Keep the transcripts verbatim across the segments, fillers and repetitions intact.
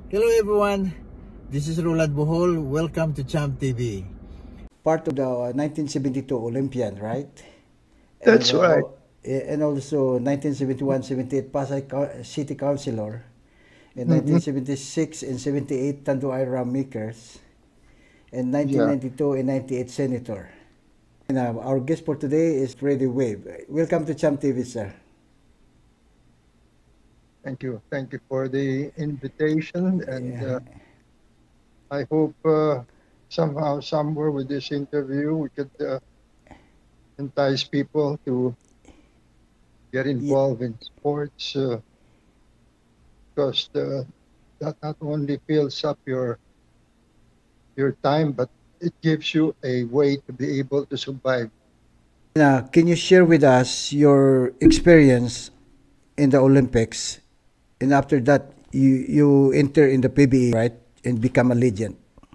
Hello everyone, this is Rolando Bohol. Welcome to ChampTV. Part of the uh, nineteen seventy-two Olympian, right? That's And uh, right. al- eh, and also nineteen seventy-one seventy-eight Pasay Co- City Councilor, and Mm-hmm. nineteen seventy-six and seventy-eight Tanduay Ram Makers, and Yeah. nineteen ninety-two and ninety-eight Senator. And uh, our guest for today is Freddie Webb. Welcome to Cham T V, sir. Thank you. Thank you for the invitation. And Yeah. uh, I hope uh, somehow, somewhere with this interview, we could uh, entice people to get Ye- involved in sports uh, because uh, that not only fills up your your time, but it gives you a way to be able to survive. Uh, can you share with us your experience in the Olympics? And after that, you you enter in the P B A, right, and become a legend.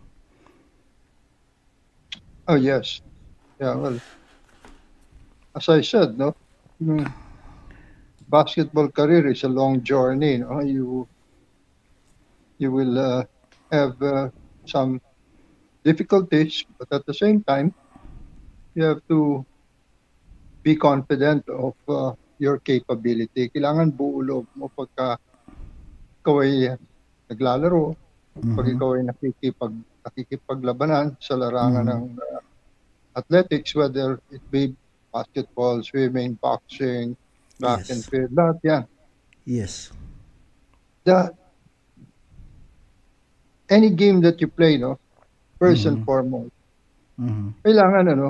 Oh, yes. Yeah, well, as I said, no, yung basketball career is a long journey. No? You you will uh, have uh, some difficulties, but at the same time, you have to be confident of uh, your capability. Kailangan buo loob mo pagka ikaw ay naglalaro, pag Mm-hmm. ikaw ay nakikipag, nakikipaglabanan sa larangan Mm-hmm. ng uh, athletics, whether it be basketball, swimming, boxing, track and Yes. field, lahat yan. Yes. The, any game that you play, no, first and Mm-hmm. foremost, Mm-hmm. kailangan ano,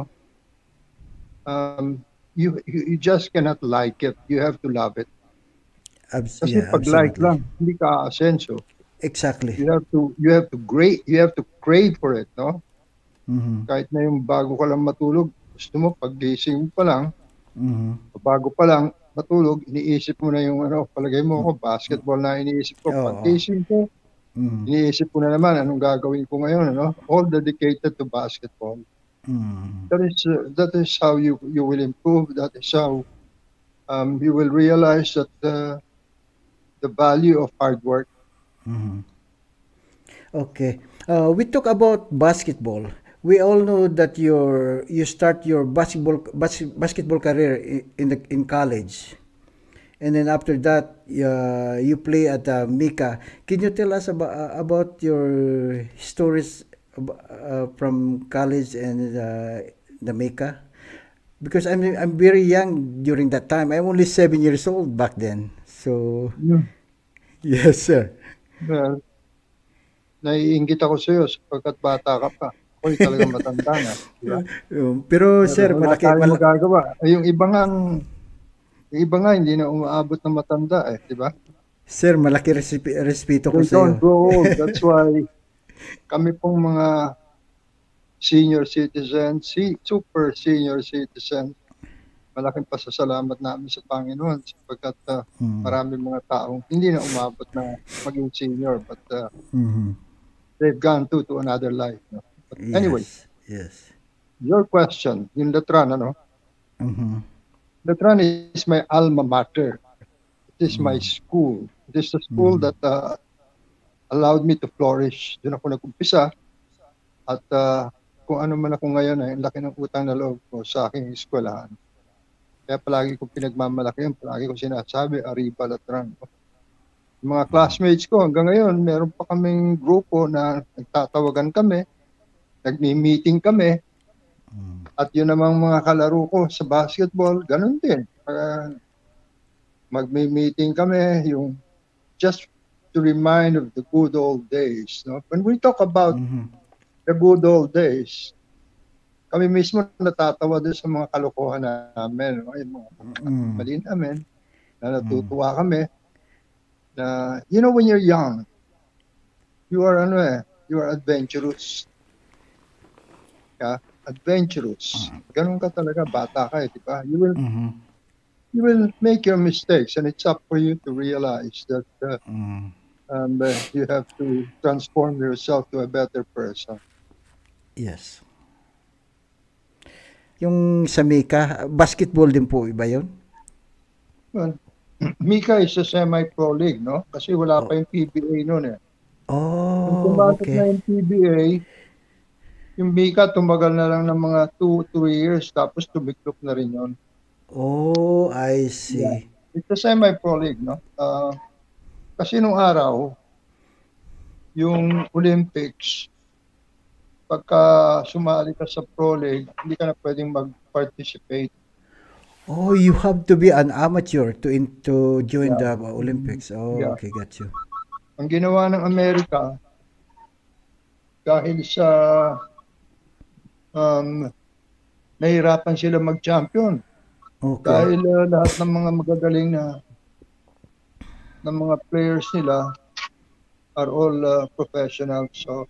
um, you, you you just cannot like it. You have to love it. Abs- Kasi yeah, pag like absolutely. lang, hindi ka aasenso. Exactly. You have to you have to grade, you have to crave for it, no? Mm-hmm. Kahit na yung bago ka lang matulog, gusto mo paggising mo pa lang, Mm-hmm. bago pa lang matulog, iniisip mo na yung ano, palagay mo ako basketball na iniisip ko. Oo. Paggising ko, Mm-hmm. iniisip ko na naman anong gagawin ko ngayon, ano? All dedicated to basketball. Mm-hmm. That is uh, that is how you you will improve. That is how um, you will realize that uh, the value of hard work. Mm-hmm. Okay. Uh, we talk about basketball. We all know that your you start your basketball bas- basketball career i- in the in college, and then after that, uh, you play at uh, Mika. Can you tell us about uh, about your stories ab- uh, from college and uh, the Mika? Because I'm I'm very young during that time. I'm only seven years old back then. So Yeah. yes, sir. Well, naiinggit ako sa iyo sapagkat bata ka pa. Ako'y talagang matanda na, di ba? Um, pero Pero sir, wala malaki tayong mal- magagawa. Eh, Yung iba nga, yung iba nga hindi na umaabot ng matanda eh, di ba? sir, malaki respe- respeto ko They sa iyo. don't grow old. That's why kami pong mga senior citizens, si super senior citizens, malaking pasasalamat namin sa Panginoon sapagkat uh, Mm. maraming mga taong hindi na umabot na maging senior but uh, Mhm. they've gone to to another life. No? But anyway, Yes. Yes. your question, yung Letran, ano? Mhm. Letran is my alma mater. It is my Mm. school. It is the school Mhm. that uh, allowed me to flourish. Doon ako nag-umpisa. At uh, kung ano man ako ngayon, ay ang laki ng utang na loob ko sa aking eskwelahan. Kaya palagi kong pinagmamalaki yun. Palagi ko sinasabi, Arriba Letran. Yung mga classmates ko hanggang ngayon, meron pa kaming grupo na nagtatawagan kami, nagmi-meeting kami, Mm. at yun namang mga kalaro ko sa basketball, ganun din. Uh, magmi-meeting kami, yung just to remind of the good old days. No? When we talk about Mhm. the good old days, kami mismo natatawa din sa mga kalokohan namin. No? Yung mga Mm. mali namin, na natutuwa kami. Na, you know, when you're young, you are ano eh, you are adventurous. Yeah? Adventurous. Ganun ka talaga, bata ka eh, di ba? You will, Mhm. you will make your mistakes and it's up for you to realize that uh, Mm. um, uh, you have to transform yourself to a better person. Yes. Yung sa Mika, basketball din po iba 'yon? Well, Mika is a semi-pro league, no? Kasi wala Oh. pa yung P B A noon eh. Nung Oh, pumasok na okay. yung P B A, yung Mika tumagal na lang ng mga two, three years, tapos tumiklop na rin yun. Oh, I Yeah. see. It's a semi-pro league, no? Ah, kasi nung araw, yung Olympics, pagka sumali ka sa pro league, hindi ka na pwedeng mag-participate. Oh, you have to be an amateur to in, to join Yeah. the Olympics. Oh, Yeah. okay, got you. Ang ginawa ng Amerika, dahil sa um, nahirapan sila mag-champion. Okay. Dahil uh, lahat ng mga magagaling na ng mga players nila are all uh, professionals. So,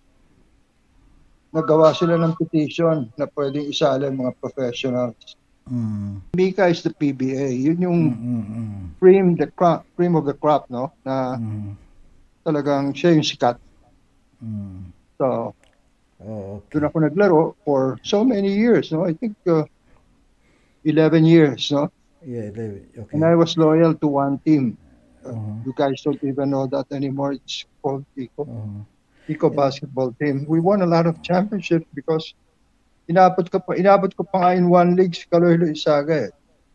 nagawa sila ng petition na pwedeng isali ang mga professionals. Mm. Mika is the P B A. Yun yung Mm, mm, mm. cream, the crop, cream of the crop, no? Na Mm. talagang siya yung sikat. Mm. So, Oh, okay. doon ako naglaro for so many years, no? I think uh, eleven years, no? Yeah, they- okay. And I was loyal to one team. Uh, Uh-huh. You guys don't even know that anymore. It's called Pico. Uh-huh. Pico basketball team. We won a lot of championships because inabot ko pa inabot ko pa nga in one league si Colegio Isaga eh.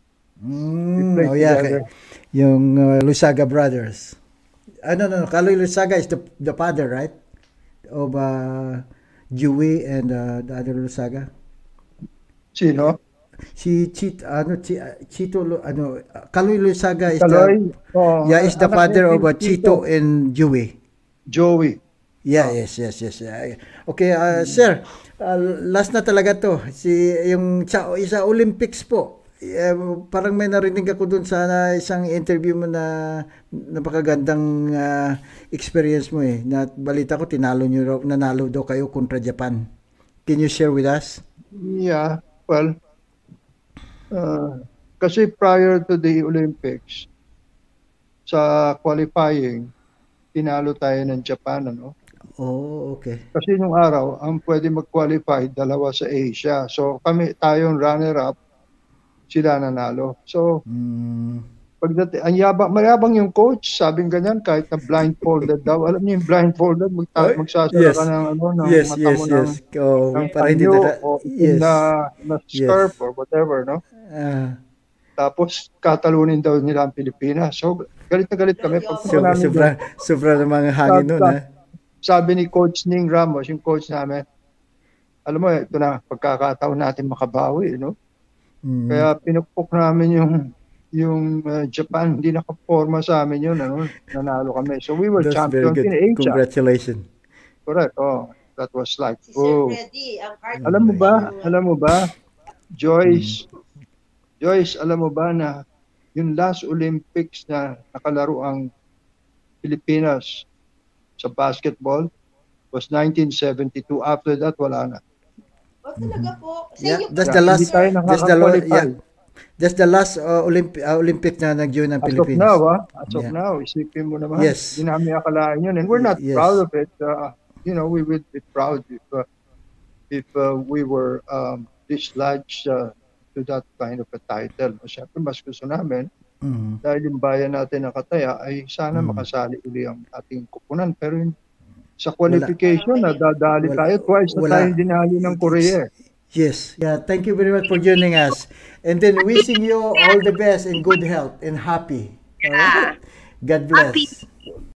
We Mm, played oh yeah, together. okay. Yung uh, Lusaga brothers. Ah, no, no, no. Kaloy Lusaga is the the father, right? Of uh, Dewey and uh, the other Lusaga. Sino? Si Chit, ano, Chi, Chito, Lu- ano, uh, Kaloy Lusaga is Kaloy? the, Oh, yeah, is the anak father ni of uh, Chito and Dewey. Joey. Yeah, Oh. yes, yes, yes. Yeah. Okay, uh, sir, uh, last na talaga to. Si, yung sa, sa Olympics po, eh, parang may narinig ako dun sa na, isang interview mo na napakagandang uh, experience mo eh. Na balita ko, tinalo nyo, raw- nanalo daw kayo kontra Japan. Can you share with us? Yeah, well, uh, kasi prior to the Olympics, sa qualifying, tinalo tayo ng Japan, ano? Oh, okay. Kasi nung araw, ang pwede mag-qualify, dalawa sa Asia. So kami, tayong runner-up, sila nanalo. So, Mm, pagdating, ang yabang, mayabang yung coach, sabing ganyan, kahit na blindfolded daw. Alam niyo yung blindfolded, magta- oh, magsasara yes. ka ng, ano, ng Yes, mata yes, mo ng, yes. Oh, ng para hindi panyo naka, o itim yes. na, na scarf Yes. or whatever, no? Ah, Tapos, katalunin daw nila ang Pilipinas. So, galit na galit kami. Pagpunta so, namin doon, sobra, sobra ng mga hangin sabi, nun, ha? sabi ni Coach Ning Ramos, yung coach namin, alam mo, ito na, pagkakataon natin makabawi, no? Mm. Kaya pinupok namin yung yung uh, Japan, hindi nakaporma sa amin yun, ano, nanalo kami. So we were That's very champions good. in Asia. Congratulations. Correct. Oh, that was like, Si Sir oh. Freddie, ang art Alam mo ba, ng- alam mo ba, Joyce, Joyce, alam mo ba na yung last Olympics na nakalaro ang Pilipinas sa basketball was nineteen seventy-two. After that, wala na. Oh, talaga po. Sa Yeah, inyo that's po, the last. Hindi tayo That's the lo- nakaka-qualify. yeah. That's the last uh, Olympic uh, Olympic na nag-join ng As of Philippines. now, ah, as of Yeah. now, isipin mo naman, Yes. hindi namin akalain yun. And we're not Yes. proud of it. Uh, you know, we would be proud if uh, if uh, we were um, dislodged uh, to that kind of a title. Siyempre, mas gusto namin, Mhm. dahil yung bayan natin na kataya, ay sana Mm. makasali uli ang ating kupunan. Pero yung, sa qualification, nadadali Wala- tayo. Twice na wala. tayo dinali ng Korea. Yes. Yeah. Thank you very much for joining us, and then wishing you all the best and good health and happy. All right. God bless. Happy.